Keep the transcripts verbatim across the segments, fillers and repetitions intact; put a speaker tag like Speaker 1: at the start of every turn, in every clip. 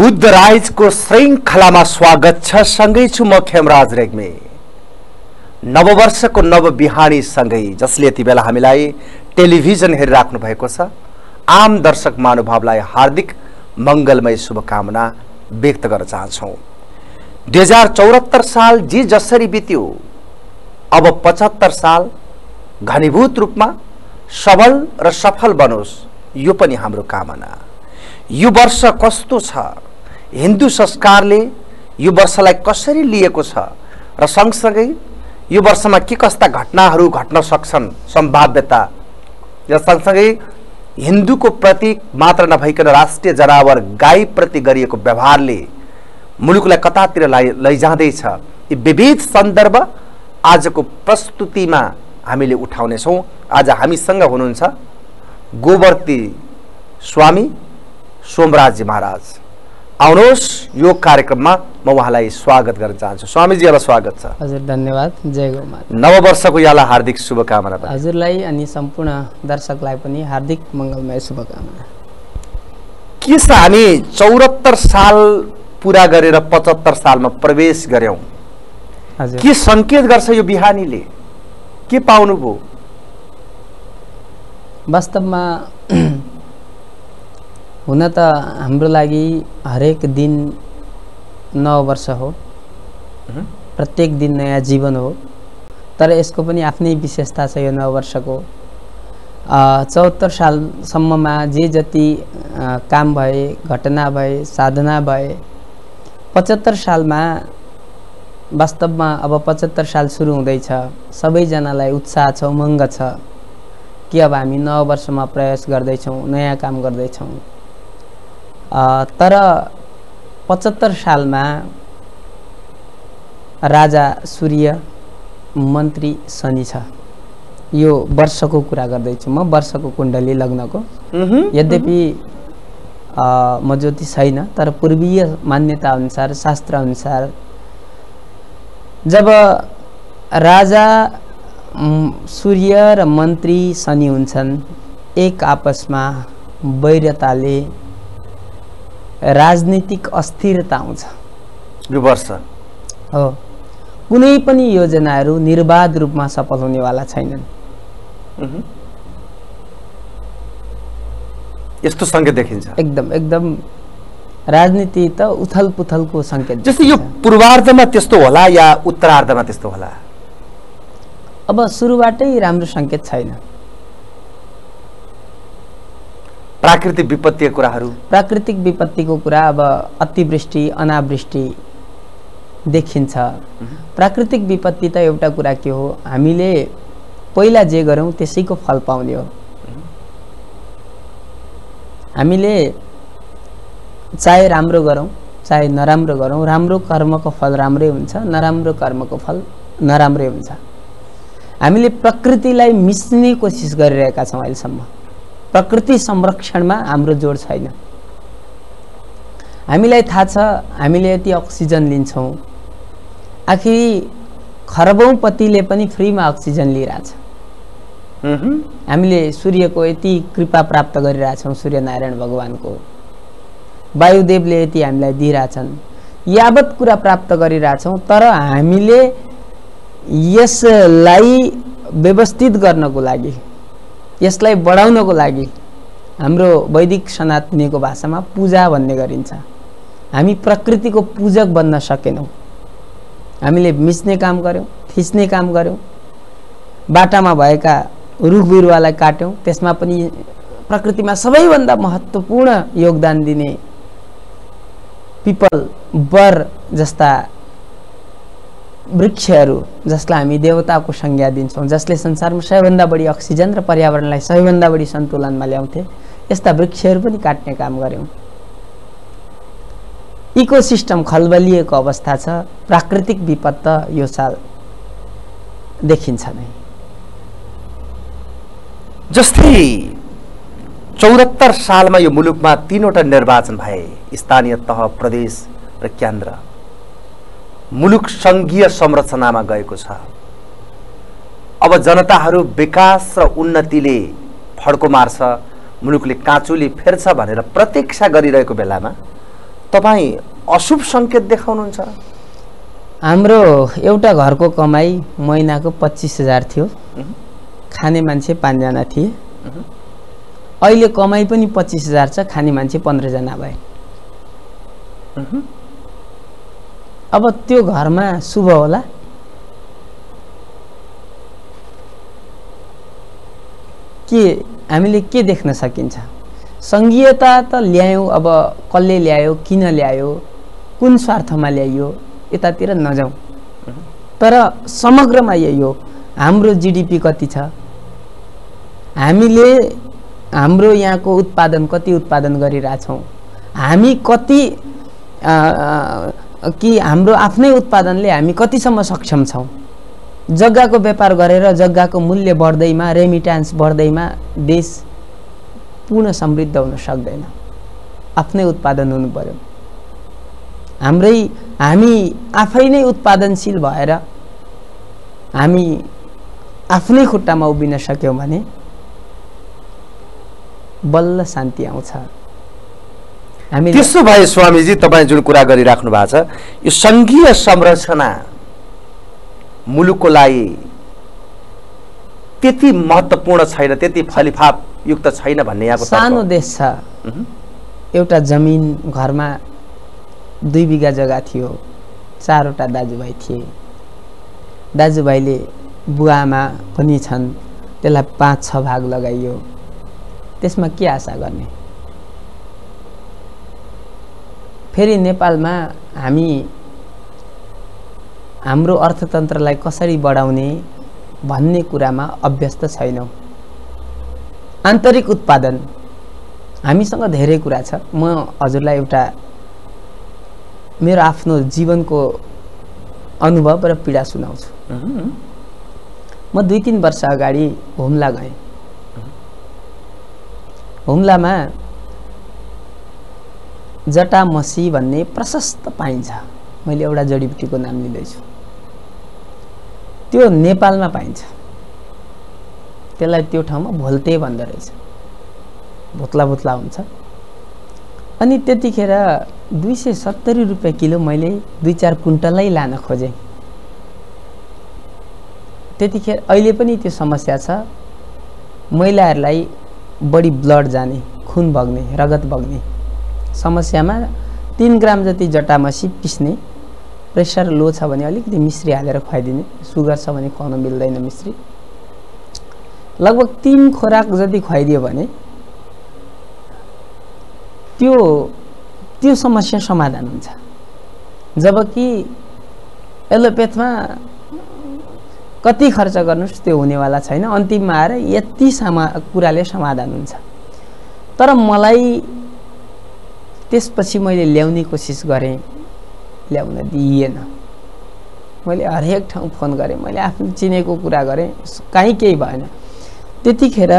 Speaker 1: Buddha rise को श्रृंखलामा स्वागत छ। सँगै छु म खेमराज रेग्मी। नववर्षको नव बिहानी सँगै जसले यति बेला हामीलाई टेलिभिजन हेरिराख्नु भएको छ, आम दर्शक महानुभावलाई हार्दिक मंगलमय शुभकामना व्यक्त गर्न चाहन्छौं। दुई हजार चौहत्तर साल जे जसरी बित्यो, अब पचहत्तर साल घनीभूत रूपमा सबल र सफल बनोस्, यो पनि हाम्रो कामना। यो वर्ष कस्तो छ, हिन्दू संस्कारले यो वर्षलाई कसरी लिएको छ र सँगसँगै यो वर्षमा के कस्ता घटनाहरू घट्न सक्छन्, सम्भाव्यता र सँगसँगै हिन्दूको प्रतीक मात्र नभइकन राष्ट्रिय जनावर गाई प्रति गरिएको व्यवहारले मुलुकलाई कतातिर लैजाँदैछ, यी विविध सन्दर्भ आजको प्रस्तुतिमा हामीले उठाउनेछौँ। आज हामीसँग हुनुहुन्छ गोवर्ती स्वामी सोमराज महाराज। आउनुहोस्, यो कार्यक्रममा म उहाँलाई स्वागत गर्न चाहन्छु। स्वामीजीलाई स्वागत छ।
Speaker 2: हजुर, धन्यवाद। जय गौ माता।
Speaker 1: नववर्षको यहाँलाई हार्दिक शुभकामना।
Speaker 2: हजुरलाई अनि सम्पूर्ण दर्शकलाई पनि हार्दिक मंगलमय शुभकामना।
Speaker 1: के छ, हामी चौहत्तर साल पूरा गरेर पचहत्तर सालमा प्रवेश गर्यौं। हजुर, के संकेत गर्छ यो बिहानीले? के पाउनुभयो?
Speaker 2: वास्तवमा हुन त हाम्रो लागि हरेक दिन नव वर्ष हो, प्रत्येक दिन नयाँ जीवन हो, तर यसको पनि आफ्नै विशेषता छ। यो नव वर्षको चौहत्तर सालसम्ममा जे जति काम भए, घटना भए, साधना भए, पचहत्तर सालमा वास्तवमा अब पचहत्तर साल सुरु हुँदैछ। सबैजनालाई उत्साह छ, उमङ्ग छ कि अब हामी नव वर्षमा प्रयास गर्दैछौँ, नयाँ काम गर्दैछौँ। तर पचहत्तर सालमा राजा सूर्य, मन्त्री शनि छ। यो वर्षको कुरा गर्दैछु म, वर्षको कुण्डली लग्नको। यद्यपि म ज्योतिष छैन, तर पूर्वीय मान्यता अनुसार, शास्त्र अनुसार जब राजा सूर्य र मन्त्री शनि हुन्छन्, एक आपसमा वैरताले राजनीतिक अस्थिरता आउँछ। यो वर्ष हो, कुनै पनि योजनाहरू निर्बाध रूपमा सफल हुनेवाला छैनन्।
Speaker 1: यस्तो संकेत देखिन्छ।
Speaker 2: एकदम एकदम राजनीति त उथल पुथलको संकेत।
Speaker 1: जस्तै यो पूर्वार्धमा त्यस्तो होला या उत्तरार्धमा त्यस्तो होला?
Speaker 2: अब सुरुबाटै राम्रो संकेत छैन।
Speaker 1: प्राकृतिक विपत्तिको कुराहरू,
Speaker 2: प्राकृतिक विपत्तिको कुरा, अब अतिवृष्टि, अनावृष्टि देखिन्छ। प्राकृतिक विपत्ति त एउटा कुरा के हो, हामीले पहिला जे गर्यौं त्यसैको फल पाउने हो। हामीले चाहे राम्रो गरौँ, चाहे नराम्रो गरौँ, राम्रो कर्मको फल राम्रै हुन्छ, नराम्रो कर्मको फल नराम्रै हुन्छ। हामीले प्रकृतिलाई मिच्ने कोसिस गरिरहेका छौँ। अहिलेसम्म प्रकृति संरक्षणमा हाम्रो जोड छैन। हामीलाई थाहा छ हामीले यति अक्सिजन लिन्छौँ, आखिर खरबौं पतिले पनि फ्रीमा अक्सिजन लिइरहेछ। हामीले सूर्यको यति कृपा प्राप्त गरिरहेछौँ, सूर्यनारायण भगवानको, वायुदेवले यति हामीलाई दिइरहेछन्, यावत कुरा प्राप्त गरिरहेछौँ। तर हामीले यसलाई व्यवस्थित गर्नको लागि, यसलाई बढाउनको लागि हाम्रो वैदिक सनातनीको भाषामा पूजा भन्ने गरिन्छ। हामी प्रकृतिको पूजक बन्न सकेनौँ। हामीले मिच्ने काम गर्यौँ, थिच्ने काम गर्यौँ, बाटामा भएका रुख बिरुवालाई काट्यौँ, त्यसमा पनि प्रकृतिमा सबैभन्दा महत्त्वपूर्ण योगदान दिने पिपल, बर जस्ता वृक्षहरू, जसलाई हामी देवताको संज्ञा दिन्छौँ, जसले संसारमा सबैभन्दा बढी अक्सिजन र पर्यावरणलाई सबैभन्दा बढी सन्तुलनमा ल्याउँथे, यस्ता वृक्षहरू पनि काट्ने काम गर्यौँ। इकोसिस्टम खलबलिएको अवस्था छ। प्राकृतिक विपद त यो साल देखिन्छ नै।
Speaker 1: जस्तै चौहत्तर सालमा यो मुलुकमा तीनवटा निर्वाचन भए, स्थानीय तह, प्रदेश र केन्द्र। मुलुक संघीय संरचनामा गएको छ। अब जनताहरू विकास र उन्नतिले फड्को मार्छ, मुलुकले काँचुली फेर्छ भनेर प्रतीक्षा गरिरहेको बेलामा तपाईँ अशुभ सङ्केत देखाउनुहुन्छ?
Speaker 2: हाम्रो एउटा घरको कमाई महिनाको पच्चिस हजार थियो, खाने मान्छे पाँचजना थिए। अहिले कमाई पनि पच्चिस हजार छ, खाने मान्छे पन्ध्रजना भए। अब त्यो घरमा शुभ होला? के हामीले के देख्न सकिन्छ? सङ्घीयता त ल्यायौँ, अब कसले ल्यायो, किन ल्यायो, कुन स्वार्थमा ल्याइयो, यतातिर नजाउँ। तर समग्रमा यही हो, हाम्रो जिडिपी कति छ, हामीले हाम्रो यहाँको उत्पादन कति उत्पादन गरिरहेछौँ, हामी कति कि हाम्रो आफ्नै उत्पादनले हामी कतिसम्म सक्षम छौँ। जग्गाको व्यापार गरेर जग्गाको मूल्य बढ्दैमा, रेमिट्यान्स बढ्दैमा देश पूर्ण समृद्ध हुन सक्दैन। आफ्नै उत्पादन हुनु पर्यो। हाम्रै हामी आफै नै उत्पादनशील भएर हामी आफ्नै खुट्टामा उभिन सक्यौँ भने बल्ल शान्ति आउँछ। हामी
Speaker 1: त्यसो भए स्वामीजी, तपाईँ जुन कुरा गरिराख्नु भएको छ, यो सङ्घीय संरचना मुलुकको लागि त्यति महत्त्वपूर्ण छैन, त्यति फलिफाप युक्त छैन भन्ने यहाँको
Speaker 2: सानो देश छ। एउटा जमिन घरमा दुई बिघा जग्गा थियो, चारवटा दाजुभाइ थिए। दाजुभाइले बुवामा पनि छन्, त्यसलाई पाँच छ भाग लगाइयो, त्यसमा के आशा गर्ने? फेरि नेपालमा हामी हाम्रो अर्थतन्त्रलाई कसरी बढाउने भन्ने कुरामा अभ्यस्त छैनौँ। आन्तरिक उत्पादन हामीसँग धेरै कुरा छ। म हजुरलाई एउटा मेरो आफ्नो जीवनको अनुभव र पीडा सुनाउँछु। म दुई तीन वर्ष अगाडि हुम्ला गएँ। हुम्लामा जटामसी भन्ने प्रशस्त पाइन्छ। मैले एउटा जडीबुटीको नाम लिँदैछु। त्यो नेपालमा पाइन्छ। त्यसलाई त्यो ठाउँमा भोल्टे भन्दो रहेछ। भोत्ला भोत्ला हुन्छ। अनि त्यतिखेर दुई सय सत्तरी रुपियाँ किलो मैले दुई चार कुन्टलै लान खोजेँ। त्यतिखेर अहिले पनि त्यो समस्या छ। महिलाहरूलाई बढी ब्लड जाने, खुन बग्ने, रगत बग्ने समस्यामा तीन ग्राम जति जटामसी पिस्ने, प्रेसर लो छ भने अलिकति मिश्री हालेर खुवाइदिने, सुगर छ भने खुवाउन मिल्दैन मिश्री, लगभग तीन खोराक जति खुवाइदियो भने त्यो त्यो समस्या समाधान हुन्छ। जबकि एलोपेथमा कति खर्च गर्नुस् त्यो हुनेवाला छैन। अन्तिममा आएर यति समा कुराले समाधान हुन्छ। तर मलाई त्यसपछि मैले ल्याउने कोसिस गरेँ, ल्याउन दिइएन। मैले हरेक ठाउँ फोन गरेँ, मैले आफ्नो चिनेको कुरा गरेँ, कहीँ केही भएन। त्यतिखेर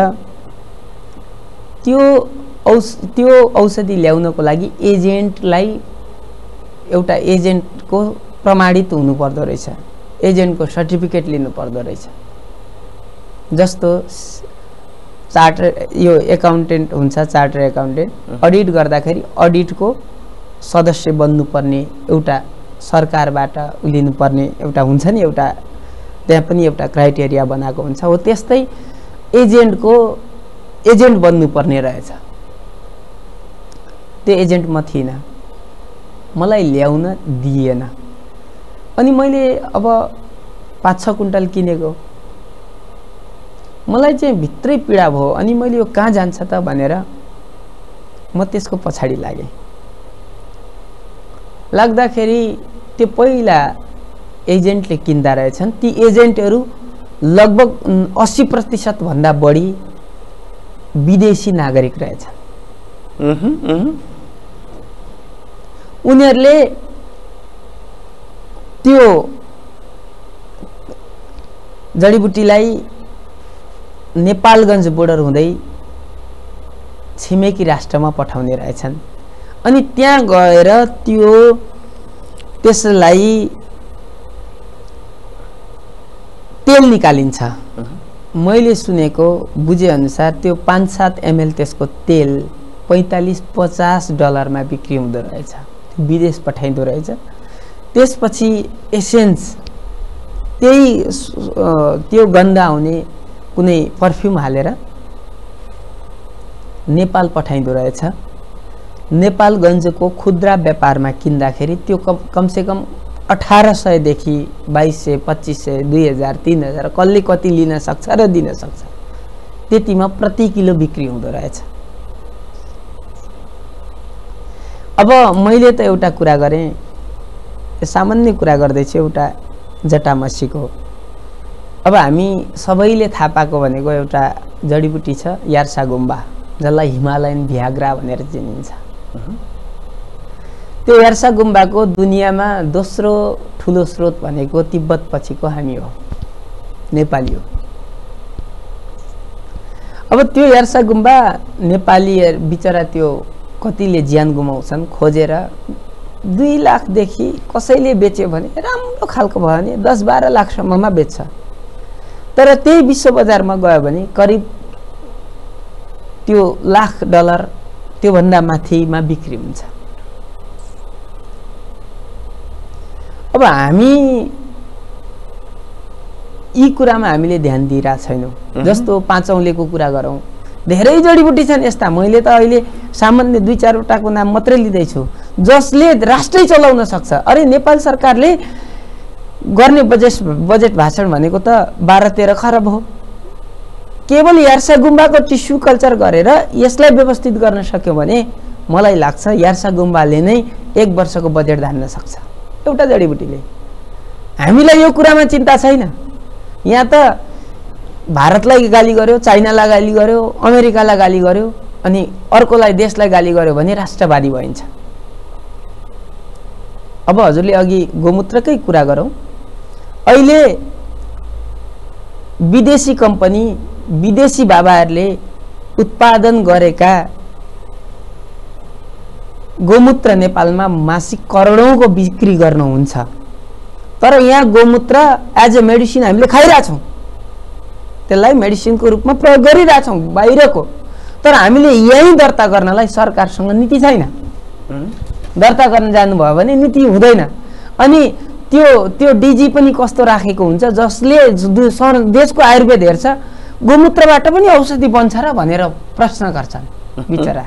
Speaker 2: त्यो औष त्यो औषधि ल्याउनको लागि एजेन्टलाई एउटा एजेन्टको प्रमाणित हुनुपर्दो रहेछ, एजेन्टको सर्टिफिकेट लिनुपर्दो रहेछ। जस्तो चार्टर यो एकाउन्टेन्ट हुन्छ, चार्टर एकाउन्टेन्ट अडिट गर्दाखेरि अडिटको सदस्य बन्नुपर्ने, एउटा सरकारबाट लिनुपर्ने एउटा हुन्छ नि, एउटा त्यहाँ पनि एउटा क्राइटेरिया बनाएको हुन्छ। हो त्यस्तै एजेन्टको एजेन्ट बन्नुपर्ने रहेछ। त्यो एजेन्ट म थिइनँ, मलाई ल्याउन दिएन। अनि मैले अब पाँच छ कुन्टल किनेको, मलाई चाहिँ भित्रै पीडा भयो। अनि मैले यो कहाँ जान्छ त भनेर म त्यसको पछाडि लागेँ। लाग्दाखेरि त्यो पहिला एजेन्टले किन्दा रहेछन्, ती एजेन्टहरू लगभग अस्सी प्रतिशत भन्दा बढी विदेशी नागरिक रहेछन्। उनीहरूले त्यो जडीबुटीलाई नेपालगञ्ज बोर्डर हुँदै छिमेकी राष्ट्रमा पठाउने रहेछन्। अनि त्यहाँ गएर त्यो त्यसलाई तेल निकालिन्छ। मैले सुनेको बुझेअनुसार त्यो पाँच सात एमएल त्यसको तेल पैँतालिस पचास डलरमा बिक्री हुँदो रहेछ। विदेश पठाइदो रहेछ। त्यसपछि एसेन्स त्यही त्यो गन्ध आउने कुनै पर्फ्युम हालेर नेपाल पठाइदो रहेछ। नेपालगञ्जको खुद्रा व्यापारमा किन्दाखेरि त्यो कम कमसेकम अठार सयदेखि बाइस सय पच्चिस सय दुई हजार तीन हजार कसले कति लिन सक्छ र दिन सक्छ, त्यतिमा प्रति किलो बिक्री हुँदो रहेछ। अब मैले त एउटा कुरा गरेँ, सामान्य कुरा गर्दैछु, एउटा जटामसीको। अब हामी सबैले थाहा पाएको भनेको एउटा जडीबुटी छ यार्सा गुम्बा, जसलाई हिमालयन भ्याग्रा भनेर चिनिन्छ। त्यो यार्सा गुम्बाको दुनियाँमा दोस्रो ठुलो स्रोत भनेको तिब्बत पछिको हामी हो, नेपाली हो। अब त्यो यार्सा गुम्बा नेपाली बिचरा त्यो कतिले ज्यान गुमाउँछन् खोजेर, दुई लाखदेखि कसैले बेच्यो भने राम्रो खालको भयो भने दस बाह्र लाखसम्ममा बेच्छ। तर त्यही विश्व बजारमा गयो भने करिब त्यो लाख डलर त्योभन्दा माथिमा बिक्री हुन्छ। अब हामी यी कुरामा हामीले ध्यान दिइरहेको छैनौँ। जस्तो पाँचौँलेको कुरा गरौँ, धेरै जडीबुटी छन् यस्ता, मैले त अहिले सामान्य दुई चारवटाको नाम मात्रै लिँदैछु, जसले राष्ट्रै चलाउन सक्छ। अरे नेपाल सरकारले गर्ने बजेट बजेट भाषण भनेको त बाह्र तेह्र खरब हो। केवल यार्सा गुम्बाको टिस्यु कल्चर गरेर यसलाई व्यवस्थित गर्न सक्यो भने मलाई लाग्छ यार्सा गुम्बाले नै एक वर्षको बजेट धान्न सक्छ एउटा जडीबुटीले। हामीलाई यो कुरामा चिन्ता छैन। यहाँ त भारतलाई गाली गर्यो, चाइनालाई गाली गर्यो, अमेरिकालाई गाली गर्यो, अनि अर्कोलाई देशलाई गाली गर्यो भने राष्ट्रवादी भइन्छ। अब हजुरले अघि गोमूत्रकै कुरा गरौँ, अहिले विदेशी कम्पनी विदेशी बाबाहरूले उत्पादन गरेका गोमूत्र नेपालमा मासिक करोडौंको बिक्री गर्नुहुन्छ। तर यहाँ गोमूत्र एज अ मेडिसिन हामीले खाइरहेछौँ, त्यसलाई मेडिसिनको रूपमा प्रयोग गरिरहेछौँ बाहिरको। तर हामीले यही दर्ता गर्नलाई सरकारसँग नीति छैन। दर्ता गर्न जानुभयो भने नीति हुँदैन। अनि त्यो त्यो डिजी पनि कस्तो राखेको हुन्छ जसले देशको आयुर्वेद हेर्छ, गोमूत्रबाट पनि औषधि बन्छ र भनेर प्रश्न गर्छन्। बिचरा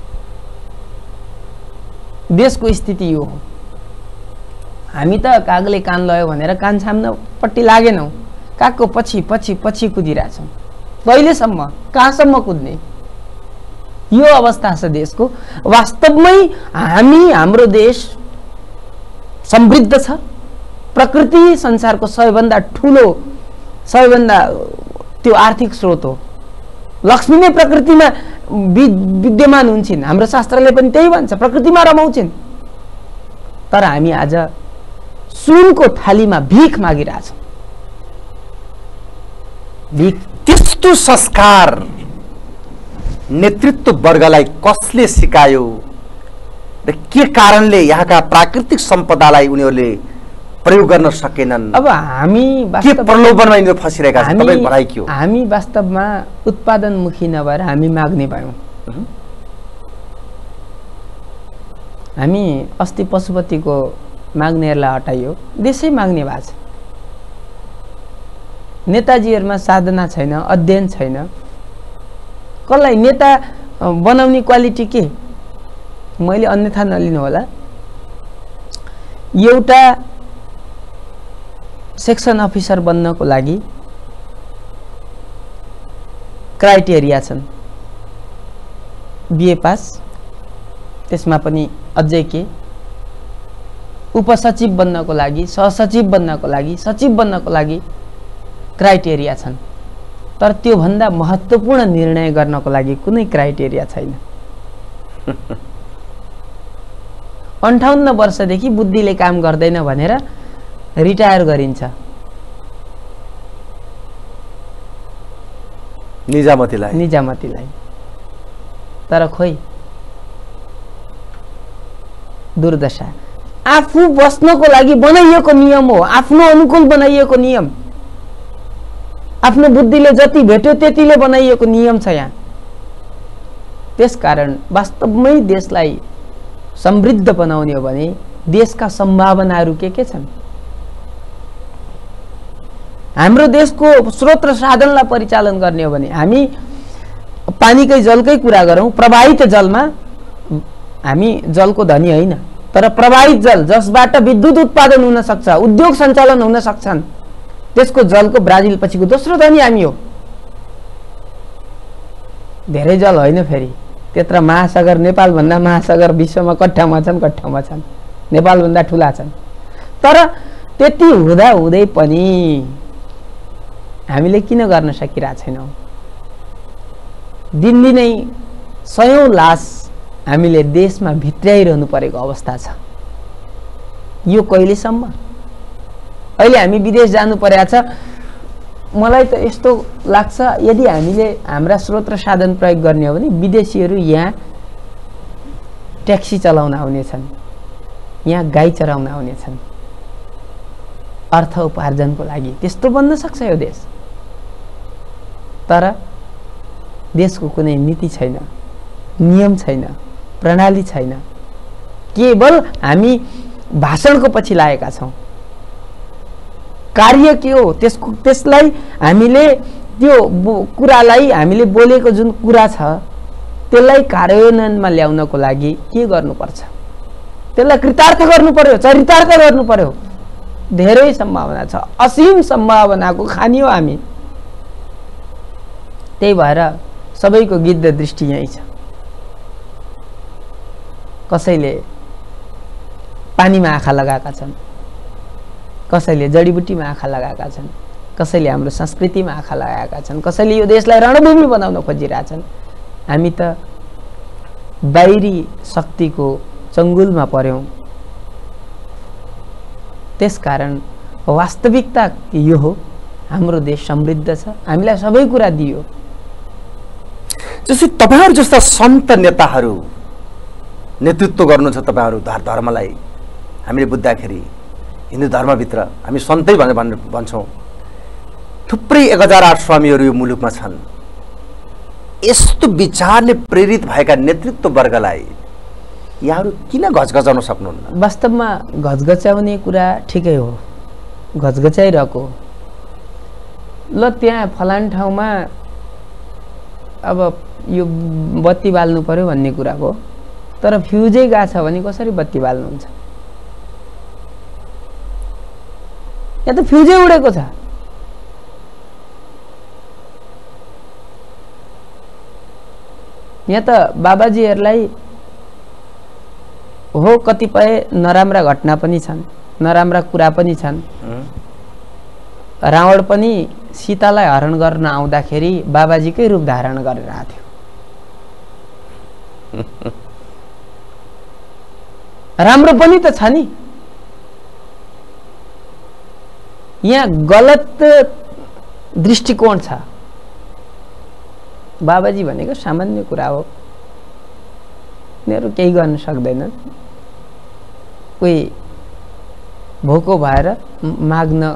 Speaker 2: देशको स्थिति यो हो। हामी त कागले कान लयो भनेर कान छाम्न पट्टि लागेनौँ, कागको पछि पछि पछि कुदिरहेछौँ। कहिलेसम्म, कहाँसम्म कुद्ने? यो अवस्था छ देशको। वास्तवमै हामी हाम्रो देश समृद्ध छ। प्रकृति संसारको सबैभन्दा ठुलो, सबैभन्दा त्यो आर्थिक स्रोत हो। लक्ष्मी नै प्रकृतिमा विद्यमान हुन्छन्। हाम्रो शास्त्रले पनि त्यही भन्छ, प्रकृतिमा रमाउँछन्। तर हामी आज सुनको थालीमा भीख मागिरहेछौँ। भीख।
Speaker 1: त्यस्तो संस्कार नेतृत्व वर्गलाई कसले सिकायो र के कारणले यहाँका प्राकृतिक सम्पदालाई उनीहरूले प्रयोग गर्न सकेनन्?
Speaker 2: अब हामी
Speaker 1: के प्रलोभनमा यिनीहरू फसिरहेका छन्? तपाईको भनाइ के हो?
Speaker 2: हामी वास्तवमा उत्पादनमुखी नभएर हामी माग्ने भयौँ। हामी अस्ति पशुपतिको माग्नेहरूलाई हटाइयो, देशै माग्ने भएको छ। नेताजीहरूमा साधना छैन, अध्ययन छैन। कसलाई नेता बनाउने क्वालिटी के? मैले अन्यथा नलिनु होला। एउटा सेक्सन अफिसर बन्नको लागि क्राइटेरिया छन्। बिए पास, त्यसमा पनि अझै के, उपसचिव बन्नको लागि, सहसचिव बन्नको लागि, सचिव बन्नको लागि क्राइटेरिया छन्। तर त्यो भन्दा महत्त्वपूर्ण निर्णय गर्नको लागि कुनै क्राइटेरिया छैन। अन्ठाउन्न वर्षदेखि बुद्धिले काम गर्दैन भनेर रिटायर गरिन्छ
Speaker 1: निजामतीलाई
Speaker 2: निजामतीलाई तर खोइ दुर्दशा। आफू बस्नको लागि बनाइएको नियम हो, आफ्नो अनुकूल बनाइएको नियम, आफ्नो बुद्धिले जति भेट्यो त्यतिले बनाइएको नियम छ यहाँ। त्यसकारण वास्तवमै देशलाई समृद्ध बनाउने हो भने देशका सम्भावनाहरू के के छन्? हाम्रो देशको स्रोत र साधनलाई परिचालन गर्ने हो भने हामी पानीकै जलकै कुरा गरौँ, प्रवाहित जलमा हामी जलको धनी होइन, तर प्रवाहित जल जसबाट विद्युत उत्पादन हुन सक्छ, उद्योग सञ्चालन हुन सक्छन्, त्यसको जलको ब्राजिल पछिको दोस्रो धनी हामी हो। धेरै जल होइन, फेरि त्यत्र महासागर, नेपालभन्दा महासागर विश्वमा कट्ठामा छन् कट्ठामा छन्, नेपालभन्दा ठुला छन्। तर त्यति हुँदा हुँदै पनि हामीले किन गर्न सकिरहेको छैनौँ? दिनदिनै सयौं लास हामीले देशमा भित्र्याइरहनु परेको अवस्था छ। यो कहिलेसम्म? अहिले हामी विदेश जानु परेको छ। मलाई त यस्तो लाग्छ, यदि हामीले हाम्रा स्रोत र साधन प्रयोग गर्ने हो भने विदेशीहरू यहाँ ट्याक्सी चलाउन आउनेछन्, यहाँ गाई चराउन आउनेछन्, अर्थ उपार्जनको लागि। त्यस्तो बन्न सक्छ यो देश। तर देशको कुनै नीति छैन, नियम छैन, प्रणाली छैन। केवल हामी भाषणको पछि लागेका छौँ। कार्य के हो त्यसको त्यसलाई हामीले त्यो कुरालाई हामीले बोलेको जुन कुरा छ त्यसलाई कार्यान्वयनमा ल्याउनको लागि के गर्नुपर्छ? त्यसलाई कृतार्थ गर्नु पर्यो, चरितार्थ गर्नु पर्यो। धेरै सम्भावना छ, असीम सम्भावनाको खानी हो हामी। त्यही भएर सबैको गिद्ध दृष्टि यही छ। कसैले पानीमा आँखा लगाएका छन्, कसैले जडीबुटीमा आँखा लगाएका छन्, कसैले हाम्रो संस्कृतिमा आँखा लगाएका छन्, कसैले यो देशलाई रणभूमि बनाउन खोजिरहेछन्। हामी त बाहिरी शक्तिको चङ्गुलमा पर्यौं। त्यसकारण वास्तविकता यो हो, हाम्रो देश समृद्ध छ, हामीलाई सबै कुरा दियो।
Speaker 1: जस्तै तपाईहरु जस्ता सन्त नेताहरू नेतृत्व गर्नुहुन्छ, तपाईहरु धर्मलाई हामीले बुझ्दाखेरि हिन्दू धर्मभित्र हामी सन्तै भनेर भन्छौँ। थुप्रै एक हजार आठ स्वामीहरू यो मुलुकमा छन्। यस्तो विचारले प्रेरित भएका नेतृत्व वर्गलाई यहाँहरू किन घचघचाउन सक्नुहुन्न?
Speaker 2: वास्तवमा घचघचाउने कुरा ठिकै हो, घचघचाइरहेको। ल त्यहाँ फलान ठाउँमा अब यो बत्ती बाल्नु पर्यो भन्ने कुराको, तर फ्युजै गएको छ भने कसरी बत्ती बाल्नुहुन्छ? यहाँ त फ्युजै उडेको छ। यहाँ त बाबाजीहरूलाई हो कतिपय नराम्रा घटना पनि छन्, नराम्रा कुरा पनि छन्। रावण पनि सीतालाई हरण गर्न आउँदाखेरि बाबाजीकै रूप धारण गरेर आएको थियो। राम्रो पनि त छ नि। यहाँ गलत दृष्टिकोण छ। बाबाजी भनेको सामान्य कुरा हो, उनीहरू केही गर्न सक्दैनन्। कोही भोको भएर माग्न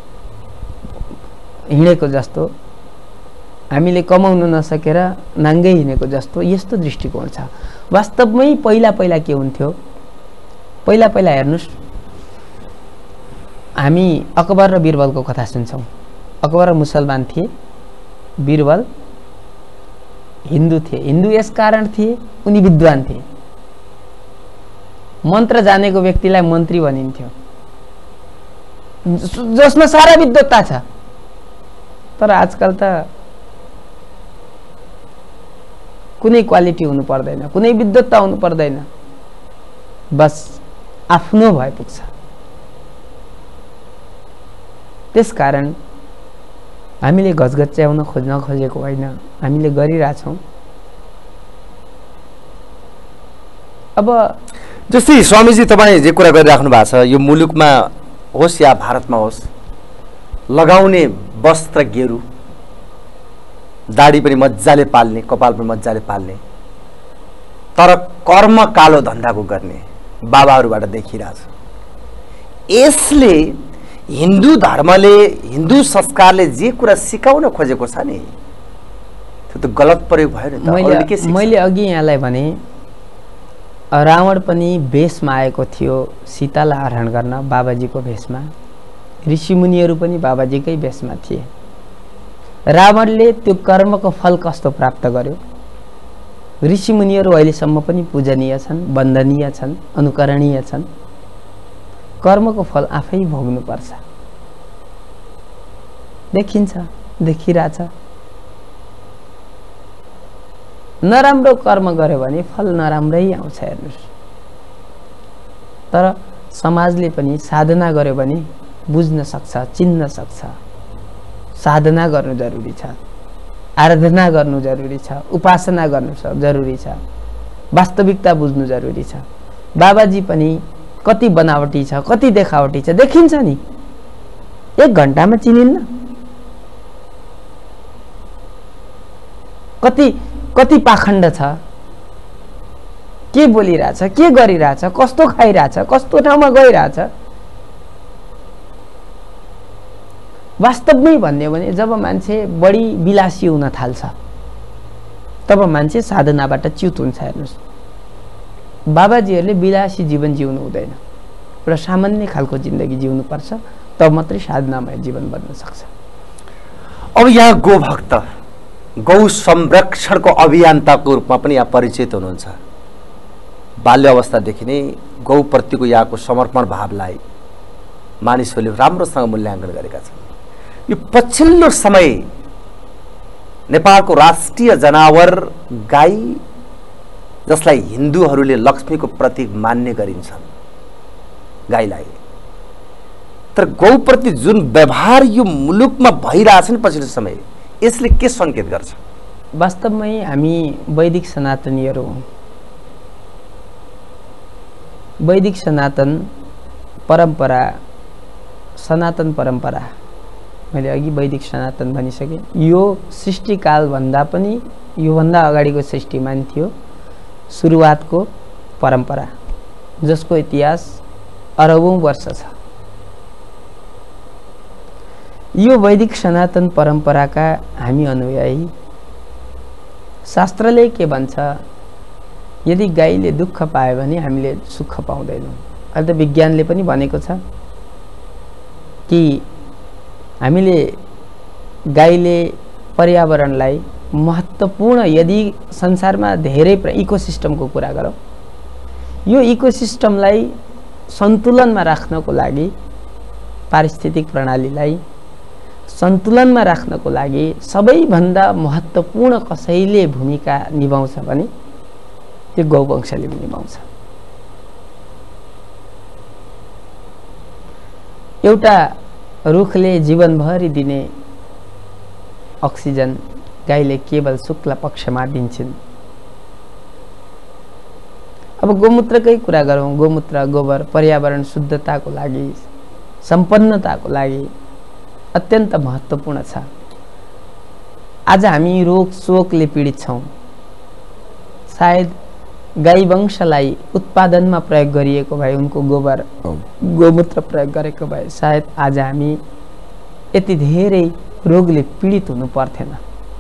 Speaker 2: हिँडेको जस्तो, हामीले कमाउन नसकेर नाङ्गै हिँडेको जस्तो, यस्तो दृष्टिकोण छ। वास्तवमै पहिला पहिला के हुन्थ्यो? पहिला पहिला हेर्नुस्, हामी अकबर र बिरबलको कथा सुन्छौँ। अकबर मुसलमान थिए, बिरबल हिन्दू थिए। हिन्दू यस कारण थिए उनी विद्वान थिए। मन्त्र जानेको व्यक्तिलाई मन्त्री भनिन्थ्यो, जसमा सारा विद्वत्ता छ। तर आजकल त कुनै क्वालिटी हुनु पर्दैन, कुनै विद्वत्ता हुनु पर्दैन, बस आफ्नो भए पुग्छ। त्यसकारण हामीले घचघच्याउन खोज्न खोजेको होइन, हामीले गरिरहेछौँ। अब
Speaker 1: जस्तै स्वामीजी तपाईँ जे कुरा गरिराख्नु भएको छ, यो मुलुकमा होस् या भारतमा होस्, लगाउने वस्त्र गेरु, दाढी पनि मजाले पाल्ने, कपाल पनि मजाले पाल्ने, तर कर्म कालो धन्दाको गर्ने बाबाहरूबाट देखिरहेछ। यसले हिन्दू धर्मले, हिन्दू संस्कारले जे कुरा सिकाउन खोजेको छ नि, त्यो त गलत प्रयोग भयो नि त।
Speaker 2: मैले मैले अघि यहाँलाई भने रावण पनि भेषमा आएको थियो सीतालाई हरण गर्न बाबाजीको भेषमा। ऋषिमुनिहरू पनि बाबाजीकै भेषमा थिए। रावणले त्यो कर्मको फल कस्तो प्राप्त गर्यो? ऋषिमुनिहरू अहिलेसम्म पनि पूजनीय छन्, वन्दनीय छन्, अनुकरणीय छन्। कर्मको फल आफै भोग्नुपर्छ। देखिन्छ, देखिरहेछ। नराम्रो कर्म गर्यो भने फल नराम्रै आउँछ हेर्नुस्। तर समाजले पनि साधना गर्यो भने बुझ्न सक्छ, चिन्न सक्छ। साधना गर्नु जरुरी छ, आराधना गर्नु जरुरी छ, उपासना गर्नु जरुरी छ, वास्तविकता बुझ्नु जरुरी छ। बाबाजी पनि कति बनावटी छ, कति देखावटी छ देखिन्छ नि। एक घण्टामा चिनिन्न। कति कति पाखण्ड छ, के बोलिरहेछ, के गरिरहेछ, कस्तो खाइरहेछ, कस्तो ठाउँमा गइरहेछ। वास्तवमै भन्यो भने जब मान्छे बढी विलासी हुन थाल्छ तब मान्छे साधनाबाट च्युत हुन्छ। हेर्नुस्, बाबाजीहरूले विलासी जीवन जिउनु हुँदैन, एउटा सामान्य खालको जिन्दगी जिउनुपर्छ, तब मात्रै साधनामय जीवन बन्न सक्छ।
Speaker 1: अब यहाँ गोभक्त, गौ संरक्षणको अभियन्ताको रूपमा पनि यहाँ परिचित हुनुहुन्छ। बाल्य अवस्थादेखि नै गौप्रतिको यहाँको समर्पण भावलाई मानिसहरूले राम्रोसँग मूल्याङ्कन गरेका छन्। यो पछिल्लो समय नेपालको राष्ट्रिय जनावर गाई, जसलाई हिन्दूहरूले लक्ष्मीको प्रतीक मान्ने गरिन्छन् गाईलाई, तर गौप्रति जुन व्यवहार यो मुलुकमा भइरहेछ नि पछिल्लो समय, यसले के संकेत गर्छ?
Speaker 2: वास्तवमै हामी वैदिक सनातनीहरू हौँ। वैदिक सनातन परम्परा, सनातन परम्परा, मैले अघि वैदिक सनातन भनिसकेँ। यो सृष्टिकालभन्दा पनि योभन्दा अगाडिको सृष्टिमान थियो सुरुवातको परम्परा, जसको इतिहास अरबौं वर्ष छ। यो वैदिक सनातन परम्पराका हामी अनुयायी। शास्त्रले के भन्छ? यदि गाईले दुःख पायो भने हामीले सुख पाउँदैनौँ। अहिले त विज्ञानले पनि भनेको छ कि हामीले गाईले पर्यावरणलाई महत्त्वपूर्ण, यदि संसारमा धेरै इकोसिस्टमको कुरा गरौँ, यो इकोसिस्टमलाई सन्तुलनमा राख्नको लागि, पारिस्थितिक प्रणालीलाई सन्तुलनमा राख्नको लागि सबैभन्दा महत्त्वपूर्ण कसैले भूमिका निभाउँछ भने त्यो गौवंशले निभाउँछ। एउटा रुखले जीवनभरि दिने अक्सिजन गाईले केवल शुक्ल पक्षमा दिन्छन्। अब गोमूत्रकै कुरा गरौँ, गोमूत्र, गोबर पर्यावरण शुद्धताको लागि, सम्पन्नताको लागि अत्यन्त महत्त्वपूर्ण छ। आज हामी रोग शोकले पीडित छौँ। सायद गाई वंशलाई उत्पादनमा प्रयोग गरिएको भए, उनको गोबर गोमूत्र प्रयोग गरेको भए सायद आज हामी यति धेरै रोगले पीडित हुनु पर्थेन।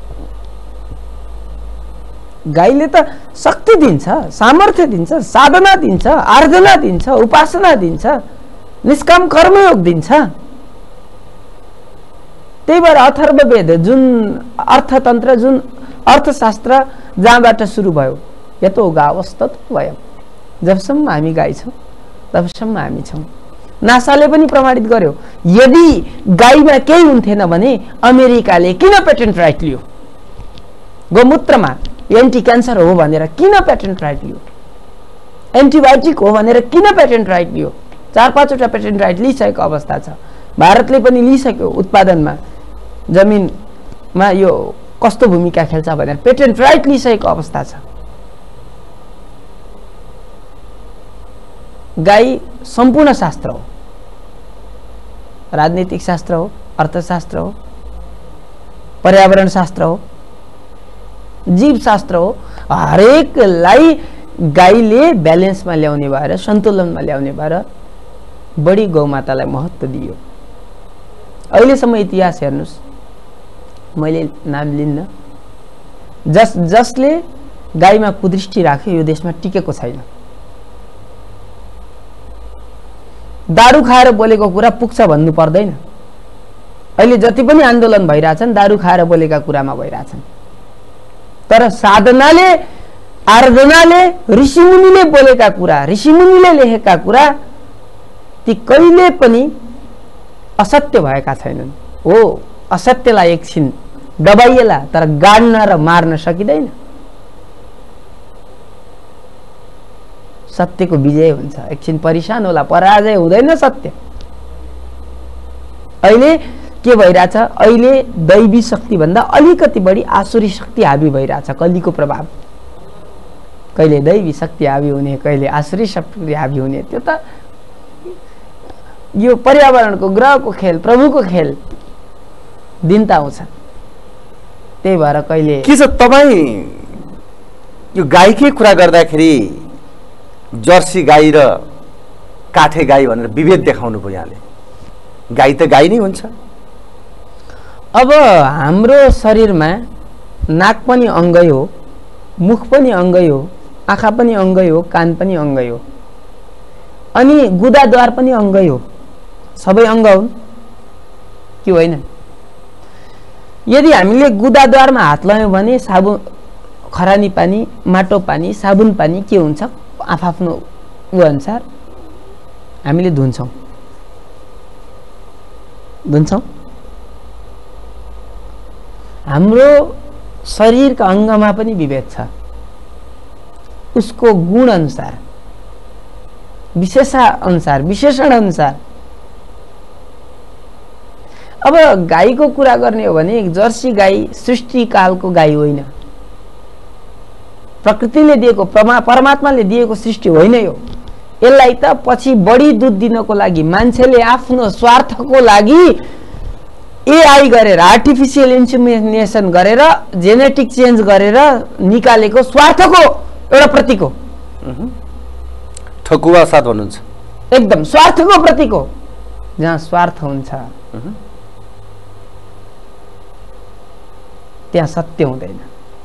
Speaker 2: गाईले त शक्ति दिन्छ, सामर्थ्य दिन्छ, साधना दिन्छ, आराधना दिन्छ, उपासना दिन्छ, निष्काम कर्मयोग दिन्छ। त्यही भएर अथर्ववेद जुन अर्थतन्त्र, जुन अर्थशास्त्र जहाँबाट सुरु भयो, यतो गावस्तत वयम्, जबसम्म हामी गाई छौँ तबसम्म हामी छौँ। नासाले पनि प्रमाणित गर्यो, यदि गाईमा केही हुन्थेन भने अमेरिकाले किन पेटेन्ट राइट लियो? गोमूत्रमा एन्टी क्यान्सर हो भनेर किन पेटेन्ट राइट लियो? एन्टिबायोटिक हो भनेर किन पेटेन्ट राइट लियो? चार पाँचवटा पेटेन्ट राइट लिइसकेको अवस्था छ। भारतले पनि लिइसक्यो। उत्पादनमा, जमिनमा यो कस्तो भूमिका खेल्छ भनेर पेटेन्ट राइट लिइसकेको अवस्था छ। गाई सम्पूर्ण शास्त्र हो, राजनीतिक शास्त्र हो, अर्थशास्त्र हो, पर्यावरण शास्त्र हो, जीव शास्त्र हो। हरेकलाई गाईले ब्यालेन्समा ल्याउने भएर, सन्तुलनमा ल्याउने भएर बढी गौमातालाई महत्त्व दियो। अहिलेसम्म इतिहास हेर्नुस्, मैले नाम लिन्न, जस जसले गाईमा कुदृष्टि राख्यो यो देशमा टिकेको छैन। दारू खाएर बोलेको कुरा पुग्छ भन्नु पर्दैन। अहिले जति पनि आन्दोलन भइरहेछन् दारू खाएर बोलेका कुरामा भइरहेछन्, तर साधनाले आराधनाले ऋषिमुनिले बोलेका कुरा, ऋषिमुनिले लेखेका कुरा ती कहिले पनि असत्य भएका छैनन्। हो, असत्यलाई एकछिन दबाइएला, तर गाड्न र मार्न सकिँदैन। सत्यको विजय हुन्छ, एकछिन परिशान होला, पराजय हुँदैन सत्य। अहिले के भइरहेछ, अहिले दैवी शक्ति भन्दा अलिकति बढी आसुरी शक्ति हावी भइरहेछ, कलिको प्रभाव। कहिले दैवी शक्ति हावी हुने, कहिले आसुरी शक्ति हावी हुने, त्यो त यो पर्यावरणको, ग्रहको खेल, प्रभुको खेल, दिन त आउँछ। त्यही भएर कहिले
Speaker 1: के छ तपाईँ यो गाईकै कुरा गर्दाखेरि जर्सी गाई र काठे गाई भनेर विभेद देखाउनु भयो यहाँले। गाई त गाई नै हुन्छ।
Speaker 2: अब हाम्रो शरीरमा नाक पनि अङ्गै हो, मुख पनि अङ्गै हो, आँखा पनि अङ्गै हो, कान पनि अङ्गै हो, अनि गुदाद्वार पनि अङ्गै हो। सबै अङ्ग हुन् कि होइन? यदि हामीले गुदाद्वारमा हात लगायौँ भने साबुन, खरानी पानी, माटो पानी, साबुन पानी के हुन्छ, आफआफ्नो ऊ अनुसार हामीले धुन्छौँ धुन्छौँ हाम्रो शरीरका अङ्गमा पनि विभेद छ, उसको गुण अनुसार, विशेषता अनुसार, विशेषण अनुसार। अब गाईको कुरा गर्ने हो भने जर्सी गाई सृष्टिकालको गाई होइन, प्रकृतिले दिएको, परमात्माले दिएको सृष्टि होइन यो। यसलाई त पछि बढी दुध दिनको लागि मान्छेले आफ्नो स्वार्थको लागि एआई गरेर, आर्टिफिसियल इन्सेमिनेसन गरेर, जेनेटिक चेन्ज गरेर निकालेको स्वार्थको एउटा प्रतीक हो।
Speaker 1: ठकुवा साथ भन्नुहुन्छ,
Speaker 2: एकदम स्वार्थको प्रतीक हो। जहाँ स्वार्थ हुन्छ त्यहाँ सत्य हुँदैन।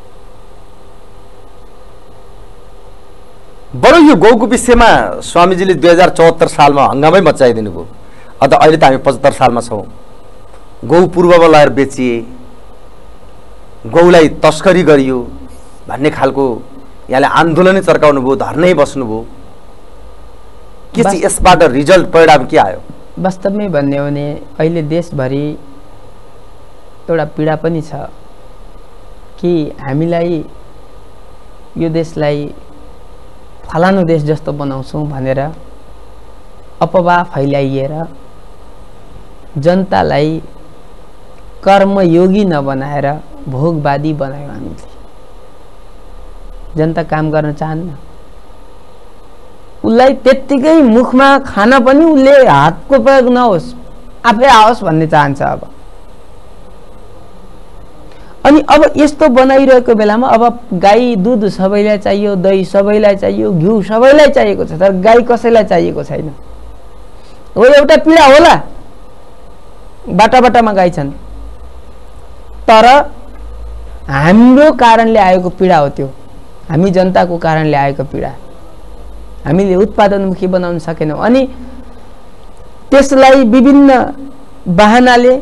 Speaker 1: बरु यो गौको विषयमा स्वामीजीले दुई हजार चौहत्तर सालमा हङ्गामै मचाइदिनु भयो। अन्त अहिले त हामी पचहत्तर सालमा छौँ। गौ पूर्वमा लगाएर बेचिए, गौलाई तस्करी गरियो भन्ने खालको यहाँले आन्दोलनै चर्काउनु भयो, धर्नै बस्नुभयो। के चाहिँ यसबाट रिजल्ट, परिणाम के आयो?
Speaker 2: वास्तवमै भन्ने हो भने अहिले देशभरि एउटा पीडा पनि छ कि हामीलाई यो देशलाई फलानु देश जस्तो बनाउँछौँ भनेर अपवाह फैलाइएर जनतालाई कर्मयोगी नबनाएर भोगवादी बनायो हामीले। जनता काम गर्न चाहन्न, उसलाई त्यत्तिकै मुखमा खान पनि उसले हातको प्रयोग नहोस्, आफै आओस् भन्ने चाहन्छ। अब अनि अब यस्तो बनाइरहेको बेलामा अब गाई दुध सबैलाई चाहियो, दही सबैलाई चाहियो, घिउ सबैलाई चाहिएको छ, तर गाई कसैलाई चाहिएको छैन। हो, एउटा पीडा होला, बाटा बाटामा गाई छन्, तर हाम्रो कारणले आएको पीडा हो त्यो, हामी जनताको कारणले आएको पीडा। हामीले उत्पादनमुखी बनाउन सकेनौँ अनि त्यसलाई विभिन्न बहानाले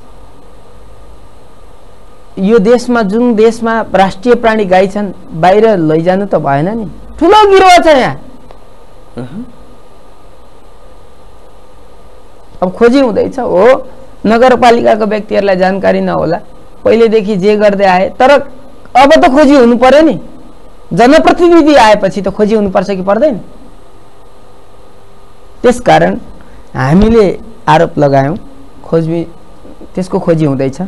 Speaker 2: यो देशमा, जुन देशमा राष्ट्रिय प्राणी गाई छन्, बाहिर लैजानु त भएन नि। ठुलो गिरोह छ यहाँ। अब खोजी हुँदैछ। हो, नगरपालिकाको व्यक्तिहरूलाई जानकारी नहोला, पहिलेदेखि जे गर्दै आए, तर अब त खोजी हुनु पर्यो नि। जनप्रतिनिधि आएपछि त खोजी हुनुपर्छ कि पर्दैन? त्यसकारण हामीले आरोप लगायौँ, खोजी, त्यसको खोजी हुँदैछ।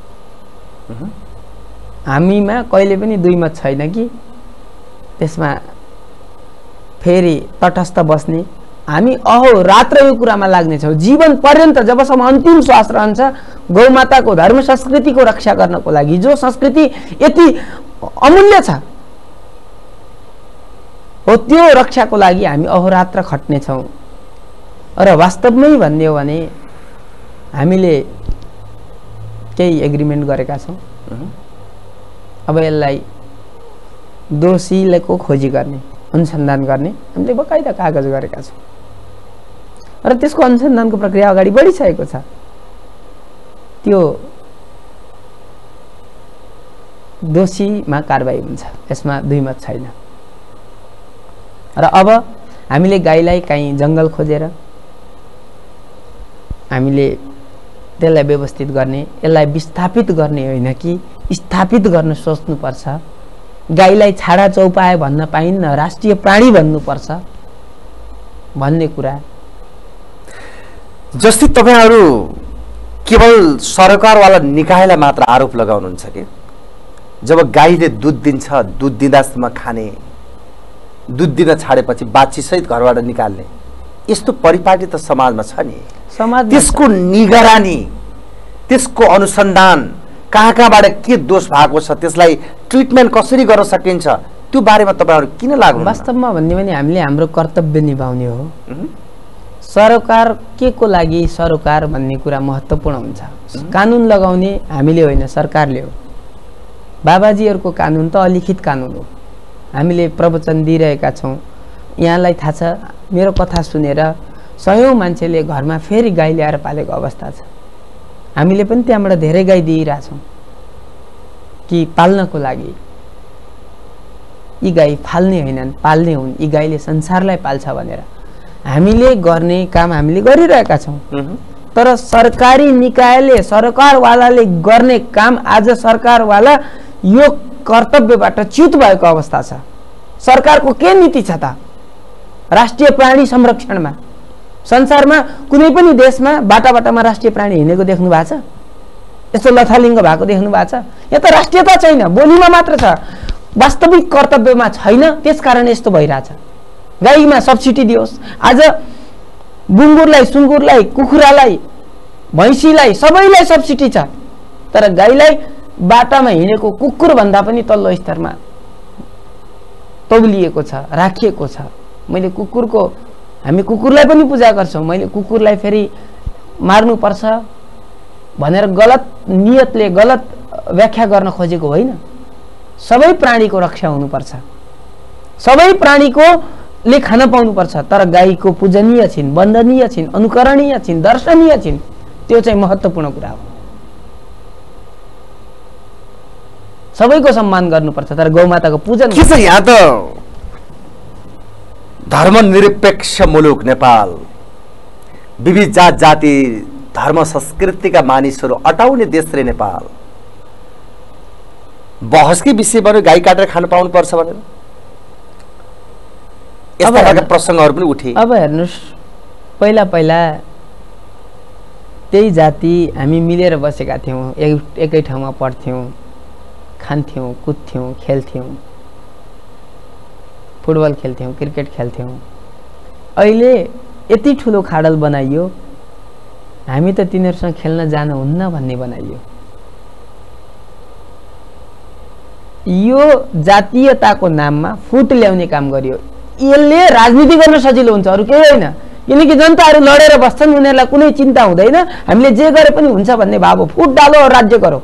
Speaker 2: हामीमा कहिले पनि दुई मत छैन कि त्यसमा फेरि तटस्थ बस्ने। हामी अहोरात्र यो कुरामा लाग्नेछौँ जीवन पर्यन्त, जबसम्म अन्तिम श्वास रहन्छ। गौमाताको धर्म संस्कृतिको रक्षा गर्नको लागि, जो संस्कृति यति अमूल्य छ, हो त्यो रक्षाको लागि हामी अहोरात्र खट्नेछौँ। र वास्तवमै भन्ने हो भने हामीले केही एग्रिमेन्ट गरेका छौँ। अब यसलाई दोषीको खोजी गर्ने, अनुसन्धान गर्ने हामीले बकाइदा कागज गरेका छौँ। र त्यसको अनुसन्धानको प्रक्रिया अगाडि बढिसकेको छ। त्यो दोषीमा कारबाही हुन्छ, यसमा दुई मत छैन। र अब हामीले गाईलाई कहीँ जङ्गल खोजेर हामीले त्यसलाई व्यवस्थित गर्ने, यसलाई विस्थापित गर्ने होइन कि स्थापित गर्न सोच्नुपर्छ। गाईलाई छाडा चौपाए भन्न पाइन्न, राष्ट्रिय प्राणी भन्नुपर्छ भन्ने कुरा।
Speaker 1: जस्तै तपाईँहरू केवल सरकारवाला निकायलाई मात्र आरोप लगाउनुहुन्छ कि जब गाईले दुध दिन्छ, दुध दिँदासम्म खाने, दुध दिन छाडेपछि बाछीसहित घरबाट निकाल्ने, यस्तो परिपाटी त समाजमा छ नि।
Speaker 2: समाज
Speaker 1: त्यसको निगरानी, त्यसको अनुसन्धान, कहाँ कहाँबाट के दोष भएको छ, त्यसलाई ट्रिटमेन्ट कसरी गर्न सकिन्छ, त्यो बारेमा तपाईँहरू किन लाग्नु?
Speaker 2: वास्तवमा भन्ने भने हामीले हाम्रो कर्तव्य निभाउने हो। सरकार के को लागि सरकार भन्ने कुरा महत्त्वपूर्ण हुन्छ। कानुन लगाउने हामीले होइन, सरकारले हो। बाबाजीहरूको कानुन त अलिखित कानुन हो। हामीले प्रवचन दिइरहेका छौँ, यहाँलाई थाहा छ, मेरो कथा सुनेर सयौँ मान्छेले घरमा फेरि गाई ल्याएर पालेको अवस्था छ। हामीले पनि त्यहाँबाट धेरै गाई दिइरहेछौँ कि पाल्नको लागि। यी गाई फाल्ने होइनन्, पाल्ने हुन्, यी गाईले संसारलाई पाल्छ भनेर हामीले गर्ने काम हामीले गरिरहेका छौँ। तर सरकारी निकायले, सरकारवालाले गर्ने काम आज सरकारवाला यो कर्तव्यबाट च्युत भएको अवस्था छ। सरकारको के नीति छ त राष्ट्रिय प्राणी संरक्षणमा? संसारमा कुनै पनि देशमा बाटा बाटामा राष्ट्रिय प्राणी हिँडेको देख्नु भएको छ? यस्तो लथालिङ्ग भएको देख्नु भएको छ? यहाँ त राष्ट्रियता छैन, बोलीमा मात्र छ, वास्तविक कर्तव्यमा छैन। त्यसकारण यस्तो भइरहेछ। गाईमा सब्सिडी दियोस्, आज बुङ्गुरलाई, सुँगुरलाई, कुखुरालाई, भैँसीलाई सबैलाई सब्सिडी छ, तर गाईलाई बाटामा हिँडेको कुकुर भन्दा पनि तल्लो स्तरमा तौलिएको छ, राखिएको छ। मैले कुकुरको, हामी कुकुरलाई पनि पूजा गर्छौँ, मैले कुकुरलाई फेरि मार्नुपर्छ भनेर गलत नियतले गलत व्याख्या गर्न खोजेको होइन। सबै प्राणीको रक्षा हुनुपर्छ, सबै प्राणीको ले खान पाउनुपर्छ। तर गाईको पूजनीय छिन्, वन्दनीय छिन्, अनुकरणीय छिन्, दर्शनीय छिन्, त्यो चाहिँ महत्त्वपूर्ण कुरा हो। सबैको सम्मान गर्नुपर्छ, तर गौमाताको पूजन
Speaker 1: के छ? यहाँ त धर्मनिरपेक्ष मुलुक नेपाल, विविध जात जाति धर्म संस्कृतिका मानिसहरू अटाउने देश रे नेपाल। बहसकै विषय बन्यो गाई काटेर खान पाउनुपर्छ भनेर यस्ता खालका प्रसङ्गहरू पनि उठे।
Speaker 2: अब हेर्नुहोस्, पहिला पहिला त्यही जाति हामी मिलेर बसेका थियौँ, एक एकै ठाउँमा पढ्थ्यौँ, खान्थ्यौँ, कुद्थ्यौँ, खेल्थ्यौँ, फुटबल खेल्थ्यौँ, क्रिकेट खेल्थ्यौँ। अहिले यति ठुलो खाडल बनाइयो, हामी त तिनीहरूसँग खेल्न जानुहुन्न भन्ने बनाइयो। यो जातीयताको नाममा फुट ल्याउने काम गरियो। यसले राजनीति गर्न सजिलो हुन्छ, अरू केही होइन। किनकि जनताहरू लडेर बस्छन्, उनीहरूलाई कुनै चिन्ता हुँदैन, हामीले जे गरे पनि हुन्छ भन्ने भाव हो। फुट डालो और राज्य गरो,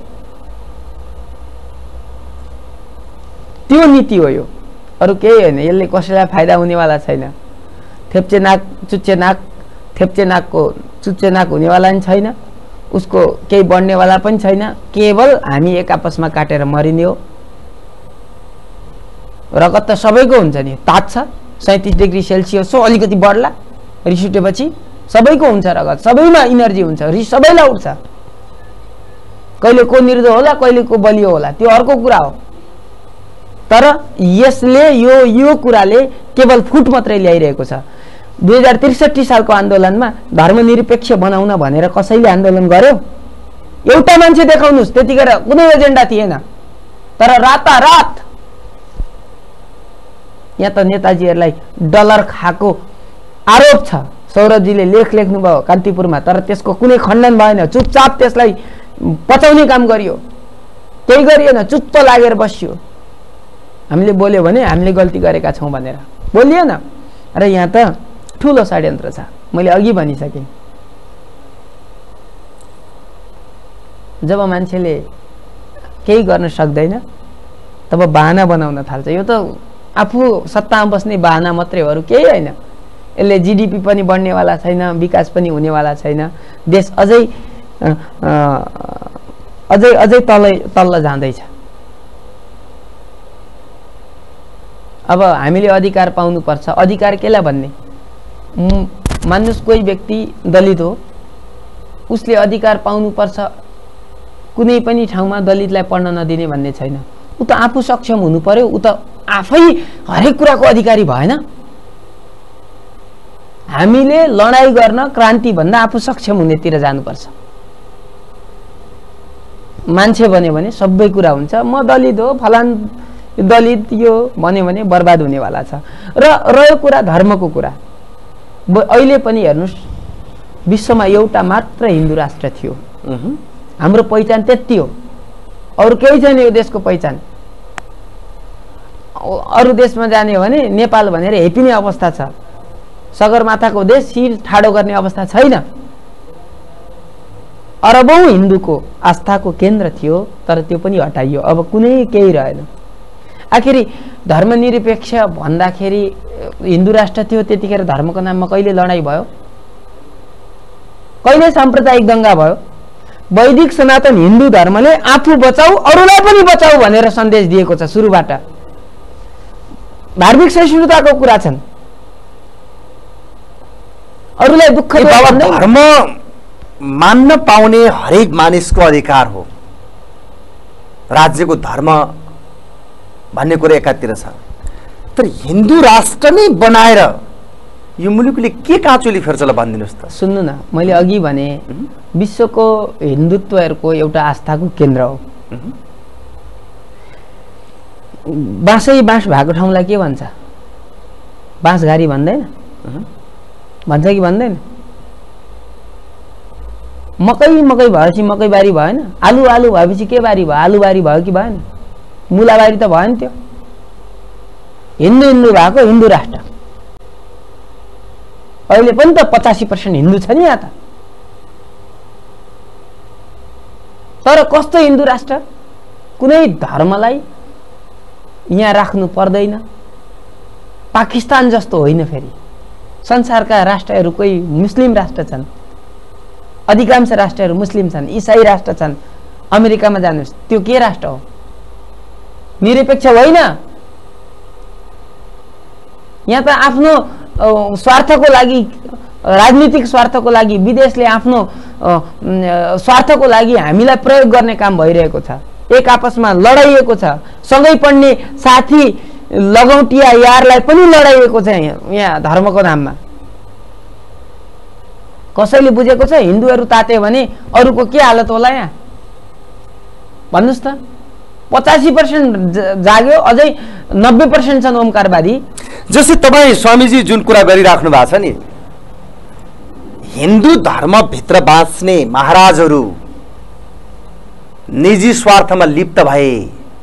Speaker 2: त्यो नीति हो यो, अरू केही होइन। यसले कसैलाई फाइदा हुनेवाला छैन। थेप्चे नाक चुच्चे नाक, थेप्चे नाकको चुच्चे नाक हुनेवाला पनि छैन, उसको केही बढ्नेवाला पनि छैन। केवल हामी एक आपसमा काटेर मरिने हो। रगत त सबैको हुन्छ नि, तात्छ सैँतिस डिग्री सेल्सियस हो, अलिकति बढ्ला रिस उठेपछि सबैको हुन्छ रगत, सबैमा इनर्जी हुन्छ, रिस सबैलाई उठ्छ। कहिले को निर्दो होला, कहिले को बलियो होला, त्यो अर्को कुरा हो। तर यसले यो यो कुराले केवल फुट मात्रै ल्याइरहेको छ। दुई हजार त्रिसठी सालको आन्दोलनमा धर्मनिरपेक्ष बनाउन भनेर कसैले आन्दोलन गर्यो? एउटा मान्छे देखाउनुहोस्। त्यतिखेर कुनै एजेन्डा थिएन, तर रातारात यहाँ त नेताजीहरूलाई डलर खाएको आरोप छ। सौरभजीले लेख लेख्नुभयो कान्तिपुरमा, तर त्यसको कुनै खण्डन भएन। चुपचाप त्यसलाई पचाउने काम गरियो, केही गरिएन, चुप्प लागेर बसियो। हामीले बोल्यो भने हामीले गल्ती गरेका छौँ भनेर बोलिएन। र यहाँ त ठुलो षड्यन्त्र छ, मैले अघि भनिसकेँ। जब मान्छेले केही गर्न सक्दैन तब बहाना बनाउन थाल्छ। यो त आफू सत्तामा बस्ने बहाना मात्रै हो, अरू केही होइन। यसले जीडीपी पनि बढ्नेवाला छैन, विकास पनि हुनेवाला छैन, देश अझै अझै अझै तल तल्ल जाँदैछ। अब हामीले अधिकार पाउनुपर्छ। अधिकार केलाई भन्ने? मान्नुहोस् कोही व्यक्ति दलित हो, उसले अधिकार पाउनुपर्छ, कुनै पनि ठाउँमा दलितलाई पढ्न नदिने भन्ने छैन। ऊ त आफू सक्षम हुनु पर्यो, ऊ त आफै हरेक कुराको अधिकारी भएन। हामीले लडाई गर्न क्रान्ति भन्दा आफू सक्षम हुनेतिर जानुपर्छ। मान्छे भन्यो भने सबै कुरा हुन्छ, म दलित हो, फलान दलित यो भन्यो भने बर्बाद हुनेवाला छ। र रह्यो कुरा धर्मको कुरा, अहिले पनि हेर्नुहोस् विश्वमा एउटा मात्र हिन्दू राष्ट्र थियो। हाम्रो पहिचान त्यति हो, अरू केही छैन यो देशको पहिचान। अरू देशमा जाने हो भने नेपाल भनेर हेपिने अवस्था छ, सगरमाथाको देश शिर ठाडो गर्ने अवस्था छैन। अरबौं हिन्दूको आस्थाको केन्द्र थियो, तर त्यो पनि हटाइयो, अब कुनै केही रहेन। आखिरी धर्मनिरपेक्ष भन्दाखेरि हिन्दू राष्ट्र थियो, त्यतिखेर धर्मको नाममा कहिले लडाई भयो? कहिले साम्प्रदायिक दंगा भयो? वैदिक सनातन हिन्दू धर्मले आफू बचाऊ अरूलाई पनि बचाऊ भनेर सन्देश दिएको छ सुरुबाट। धार्मिक सहिष्णुताको कुरा छन्, अरूलाई दुःख
Speaker 1: धर्म मान्न पाउने हरेक मानिसको अधिकार हो। राज्यको धर्म भन्ने कुरा एकातिर छ, तर हिन्दू राष्ट्र नै बनाएर यो मुलुकले के काँचुली फेर्छ ल भनिदिनुहोस् त।
Speaker 2: सुन्नु न, मैले अघि भने विश्वको हिन्दुत्वहरूको एउटा आस्थाको केन्द्र हो। बाँसै बाँस भएको ठाउँलाई के भन्छ? बाँसघारी भन्दैन? भन्छ कि भन्दैन? मकै मकै भएपछि मकै बारी भएन, आलु आलु भएपछि के बारी भयो? आलु बारी भयो कि भएन? मुला बारी त भएन। त्यो हिन्दू हिन्दू भएको हिन्दू राष्ट्र अहिले पनि त पचासी पर्सेन्ट हिन्दू छ नि यहाँ त। तर कस्तो हिन्दू राष्ट्र? कुनै धर्मलाई यहाँ राख्नु पर्दैन। पाकिस्तान जस्तो होइन, फेरि संसारका राष्ट्रहरू कोही मुस्लिम राष्ट्र छन्, अधिकांश राष्ट्रहरू मुस्लिम छन्, इसाई राष्ट्र छन्। अमेरिकामा जानुहोस्, त्यो के राष्ट्र हो? निरपेक्ष होइन। यहाँ त आफ्नो स्वार्थको लागि, राजनीतिक स्वार्थको लागि, विदेशले आफ्नो स्वार्थको लागि हामीलाई प्रयोग गर्ने काम भइरहेको छ। एक आपसमा लडाइएको छ, सँगै पढ्ने साथी लगौटिया यारलाई पनि लडाइएको छ यहाँ धर्मको नाममा। कसैले बुझेको छ हिन्दूहरू तात्यो भने अरूको के हालत होला यहाँ? भन्नुहोस् त। पचासी पर्सेन्ट जाग्यो, अझै नब्बे पर्सेन्ट छन् ओमकारवादी।
Speaker 1: जस्तै तपाईँ स्वामीजी जुन कुरा गरिराख्नु भएको छ नि, हिन्दू धर्मभित्र बाँच्ने महाराजहरू निजी स्वार्थमा लिप्त भए,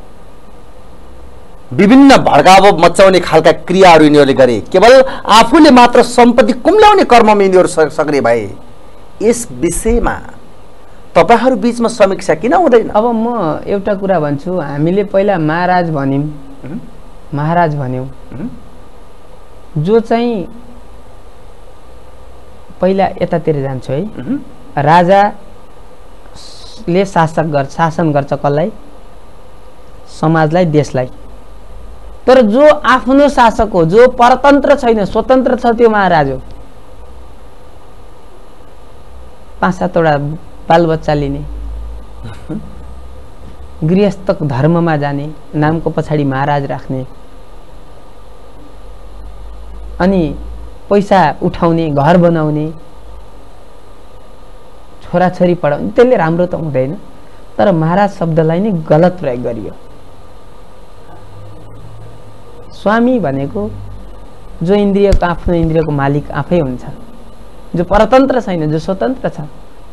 Speaker 1: विभिन्न भड्काव मचाउने खालका क्रियाहरू यिनीहरूले गरे, केवल आफूले मात्र सम्पत्ति कुम्ल्याउने कर्ममा यिनीहरू सक्रिय भए। यस विषयमा तपाईहरु बीचमा समीक्षा किन हुँदैन?
Speaker 2: अब म एउटा कुरा भन्छु, हामीले पहिला महाराज भन्यौं, महाराज भन्यौं, जो चाहिँ पहिला यतातिर जान्छु है, राजाले शासक गर्छ, शासन गर्छ कसलाई? समाजलाई, देशलाई। तर जो आफ्नो शासक हो, जो परतन्त्र छैन, स्वतन्त्र छ, त्यो महाराज हो। पाँच सातवटा बालबच्चा लिने, गृहस्थ धर्ममा जाने, नामको पछाडि महाराज राख्ने, अनि पैसा उठाउने, घर बनाउने, छोराछोरी पढाउने, त्यसले राम्रो त हुँदैन। तर महाराज शब्दलाई नै गलत प्रयोग गरियो। स्वामी भनेको जो इन्द्रियको, आफ्नो इन्द्रियको मालिक आफै हुन्छ, जो परतन्त्र छैन, जो स्वतन्त्र छ।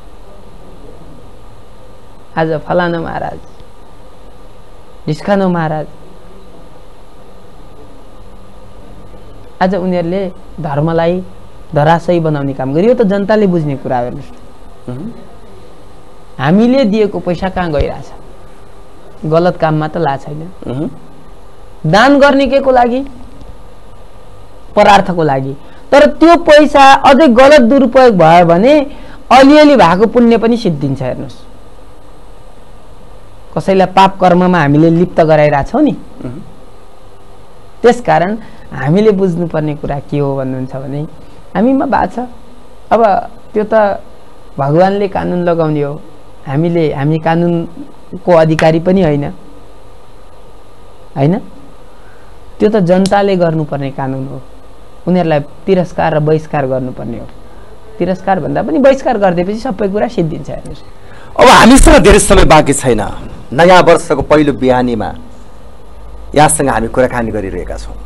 Speaker 2: आज फलाना महाराज, ढिस्कानो महाराज, आज उनीहरूले धर्मलाई धराशयी बनाउने काम गरियो। त जनताले बुझ्ने कुरा हो। हामीले दिएको पैसा कहाँ गइरहेछ? गलत काममा त ला छैन। दान गर्ने के को लागि? परार्थको लागि। तर त्यो पैसा अझै गलत दुरुपयोग भयो भने अलिअलि भएको पुण्य पनि सिद्धिन्छ। हेर्नुहोस्, कसैलाई पाप कर्ममा हामीले लिप्त गराइरहेछौँ नि। त्यसकारण हामीले बुझ्नुपर्ने कुरा के हो भन्नुहुन्छ भने हामीमा भएको छ। अब त्यो त भगवानले कानुन लगाउने हो, हामीले हामी कानुनको अधिकारी पनि होइन होइन त्यो त जनताले गर्नुपर्ने कानुन हो। उनीहरूलाई तिरस्कार र बहिष्कार गर्नुपर्ने हो। तिरस्कार भन्दा पनि बहिष्कार गरिदिएपछि सबै कुरा सिद्धिन्छ। हेर्नुहोस्,
Speaker 1: अब हामीसँग धेरै समय बाँकी छैन। नयाँ वर्षको पहिलो बिहानीमा यहाँसँग हामी कुराकानी गरिरहेका छौँ।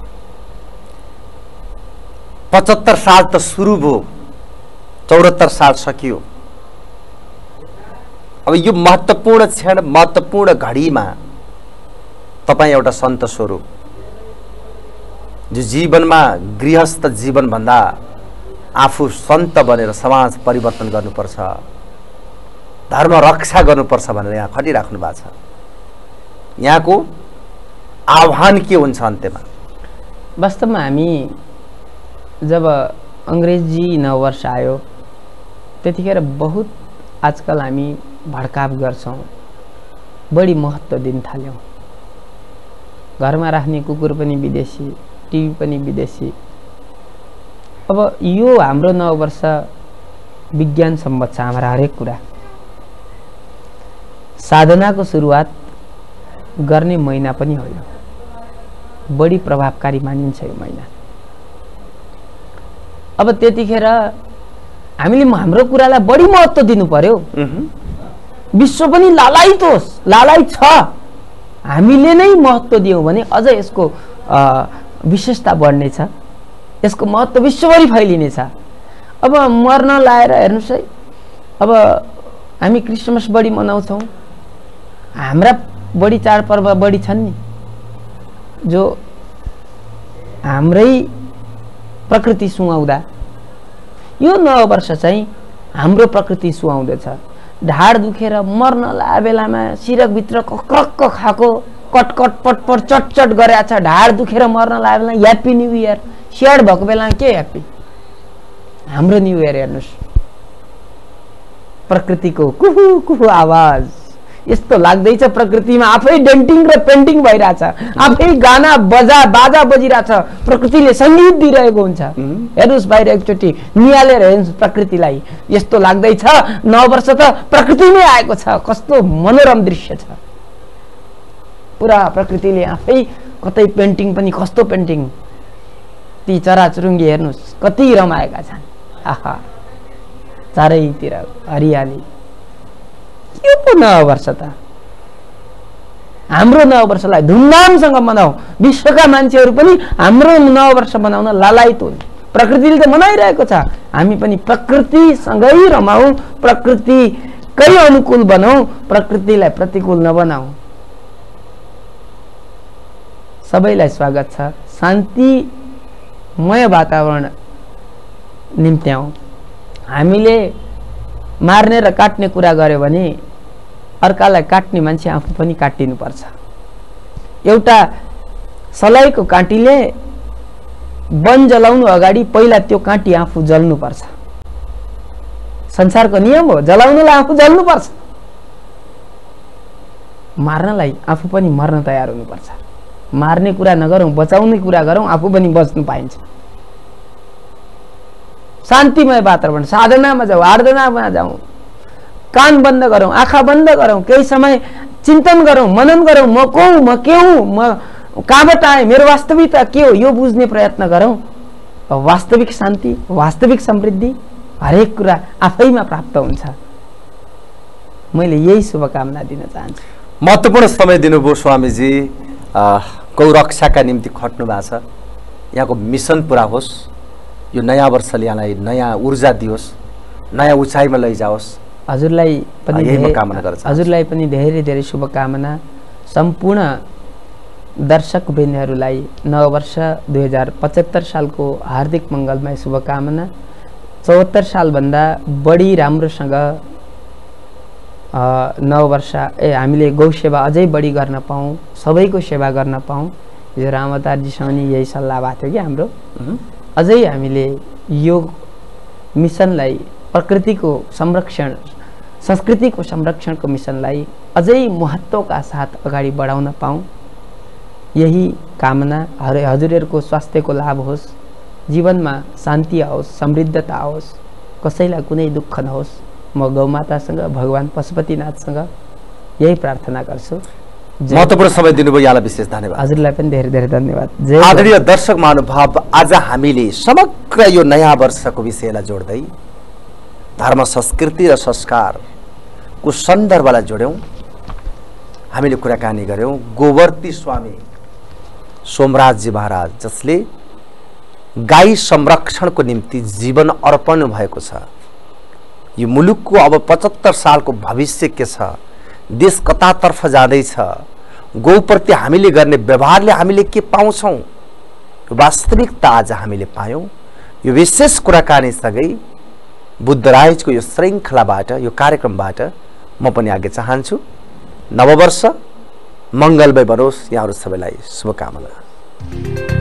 Speaker 1: पचहत्तर साल त सुरु भयो, चौहत्तर साल सकियो। अब यो महत्त्वपूर्ण क्षण, महत्त्वपूर्ण घडीमा तपाईँ एउटा सन्त स्वरूप, जो जीवनमा गृहस्थ जीवनभन्दा आफू सन्त बनेर समाज परिवर्तन गर्नुपर्छ, धर्म रक्षा गर्नुपर्छ भनेर यहाँ खटिराख्नु भएको छ। यहाँको आह्वान के हुन्छ अन्त्यमा?
Speaker 2: वास्तवमा हामी जब अङ्ग्रेजी नववर्ष आयो त्यतिखेर बहुत आजकल हामी भड्काव गर्छौँ, बढी महत्त्व दिन थाल्यौँ। घरमा राख्ने कुकुर पनि विदेशी, टिभी पनि विदेशी। अब यो हाम्रो नववर्ष विज्ञान सम्बद्ध छ। हाम्रा हरेक कुरा साधनाको सुरुवात गर्ने महिना पनि हो। यो बढी प्रभावकारी मानिन्छ यो महिना। अब त्यतिखेर हामीले हाम्रो कुरालाई बढी महत्त्व दिनु पर्यो। विश्व पनि लालायित होस्, लालायित छ, हामीले नै महत्त्व दियौँ भने अझ यसको विशेषता बढ्नेछ, यसको महत्त्व विश्वभरि फैलिनेछ। अब मर्न लाएर हेर्नुहोस् है, अब हामी क्रिसमस बढी मनाउँछौँ, हाम्रा बढी चाडपर्व बढी छन् नि, जो हाम्रै प्रकृति सुहाउँदा। यो नववर्ष चाहिँ हाम्रो प्रकृति सुहाउँदैछ। ढाड दुखेर मर्न लाए बेलामा सिरकभित्र क्रक्क खाएको कटकट पटपट चटचट गरेको छ, ढाड दुखेर मर्न लाए बेला ह्याप्पी न्यू इयर, स्याड भएको बेला के ह्याप्पी? हाम्रो न्यू इयर हेर्नुहोस्, प्रकृतिको कुहु कुहु आवाज यस्तो लाग्दैछ। प्रकृतिमा आफै डेन्टिङ र पेन्टिङ भइरहेछ, आफै गाना बजा बाजा बजिरहेछ, प्रकृतिले सङ्गीत दिइरहेको हुन्छ। हेर्नुहोस् बाहिर एकचोटि निहालेर हेर्नुहोस् प्रकृतिलाई, यस्तो लाग्दैछ नववर्ष त प्रकृतिमै आएको छ। कस्तो मनोरम दृश्य छ। पुरा प्रकृतिले आफै कतै पेन्टिङ पनि, कस्तो पेन्टिङ, ती चराचुरुङ्गी हेर्नुहोस् कति रमाएका छन्। आहा, चारैतिर हरियाली। यो पो नववर्ष त। हाम्रो नववर्षलाई धुमधामसँग मनाऊ। विश्वका मान्छेहरू पनि हाम्रो नववर्ष मनाउन लालायित हुन्। प्रकृतिले त मनाइरहेको छ, हामी पनि प्रकृतिसँगै रमाऊ, प्रकृतिकै अनुकूल बनाऊ, प्रकृतिलाई प्रतिकूल नबनाऊ। सबैलाई स्वागत छ। शान्तिमय वातावरण निम्त्याउँ। हामीले मार्ने र काट्ने कुरा गर्यो भने अर्कालाई काट्ने मान्छे आफू पनि काटिनुपर्छ। एउटा सलाइको काँटीले वन जलाउनु अगाडि पहिला त्यो काँटी आफू जल्नुपर्छ। संसारको नियम हो, जलाउनुलाई आफू जल्नुपर्छ, मार्नलाई आफू पनि मर्न तयार हुनुपर्छ। मार्ने कुरा नगरौँ, बचाउने कुरा गरौँ, आफू पनि बच्नु पाइन्छ। शान्तिमय वातावरण, साधनामा जाऊ, आराधनामा जाऊ, कान बन्द गरौँ, आँखा बन्द गरौँ, केही समय चिन्तन गरौँ, मनन गरौँ। म को हुँ, म के हुँ, म कहाँबाट आएँ, मेरो वास्तविकता के हो, यो बुझ्ने प्रयत्न गरौँ। वास्तविक शान्ति, वास्तविक समृद्धि, हरेक कुरा आफैमा प्राप्त हुन्छ। मैले यही शुभकामना दिन चाहन्छु।
Speaker 1: महत्त्वपूर्ण समय दिनुभयो स्वामीजी। गौ रक्षाका निम्ति खट्नु भएको छ। यहाँको मिसन पुरा होस्। यो नयाँ वर्षले यहाँलाई नयाँ ऊर्जा दियोस्, नयाँ उचाइमा लैजाओस्।
Speaker 2: हजुरलाई पनि
Speaker 1: यही कामना गर्छु।
Speaker 2: हजुरलाई पनि धेरै धेरै शुभकामना। सम्पूर्ण दर्शक वृन्दहरूलाई नववर्ष दुई हजार पचहत्तर सालको हार्दिक मङ्गलमय शुभकामना। चौहत्तर सालभन्दा बढी राम्रोसँग नववर्ष ए हामीले गौ सेवा अझै बढी गर्न पाऊँ, सबैको सेवा गर्न पाऊँ। हिजो रामअवतारजीसँग नि यही सल्लाह भएको थियो कि हाम्रो। अझै हामीले यो मिसनलाई प्रकृतिको संरक्षण संस्कृतिको संरक्षणको मिसनलाई अझै महत्त्वका साथ अगाडि बढाउन पाऊँ, यही कामना। हजुरहरूको स्वास्थ्यको लाभ होस्, जीवनमा शान्ति आओस्, समृद्धता आओस्, कसैलाई कुनै दुःख नहोस्। म गौमातासँग, भगवान पशुपतिनाथसँग यही प्रार्थना गर्छु।
Speaker 1: महत्त्वपूर्ण समय दिनुभयो, यहाँलाई विशेष धन्यवाद।
Speaker 2: हजुरलाई पनि धेरै धेरै धन्यवाद।
Speaker 1: आदरणीय दर्शक महानुभाव, आज हामीले समग्र यो नयाँ वर्षको विषयलाई जोड्दै धर्म, संस्कृति र संस्कारको सन्दर्भलाई जोड्यौँ। हामीले कुराकानी गऱ्यौँ गोवर्ती स्वामी सोमराजजी महाराज, जसले गाई संरक्षणको निम्ति जीवन अर्पण भएको छ। यो मुलुकको अब पचहत्तर सालको भविष्य के छ, देश कतातर्फ जाँदैछ, गौप्रति हामीले गर्ने व्यवहारले हामीले के पाउँछौँ, यो वास्तविकता आज हामीले पायौँ। यो विशेष कुराकानीसँगै बुद्धराजको यो श्रृङ्खलाबाट, यो कार्यक्रमबाट म पनि आगे चाहन्छु। नववर्ष मङ्गलमय बनोस्, यहाँहरू सबैलाई शुभकामना।